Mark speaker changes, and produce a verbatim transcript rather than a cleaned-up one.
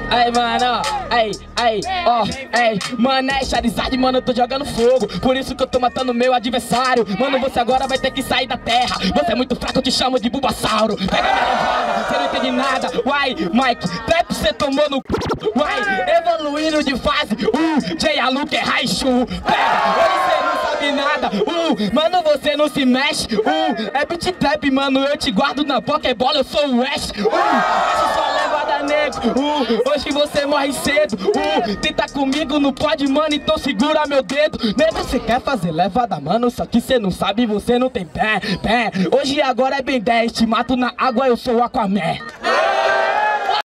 Speaker 1: Aí, mano, aí, aí, ó, aí. Mano, é Charizard, mano, eu tô jogando fogo. Por isso que eu tô matando meu adversário. Mano, você agora vai ter que sair da terra. Você é muito fraco, eu te chamo de Bulbasauro. Pega minha levada, você não entende nada. Uai, Mike, trap você tomou no c... Uai, evoluindo de fase. Uh, Jay Aluc é Raichu. Pega, hoje você não sabe nada. Uh, mano, você não se mexe. Uh, é beat trap, mano, eu te guardo na Pokébola, eu sou o Ash. Uh, Ash só levada, nego. Uh, hoje você morre cedo. Uh, tenta comigo, não pode, mano, então segura meu dedo. Nego, você quer fazer levada, mano, só que você não sabe, você não tem pé, pé. Hoje agora é bem dez, te mato na água, eu sou o Aquaman.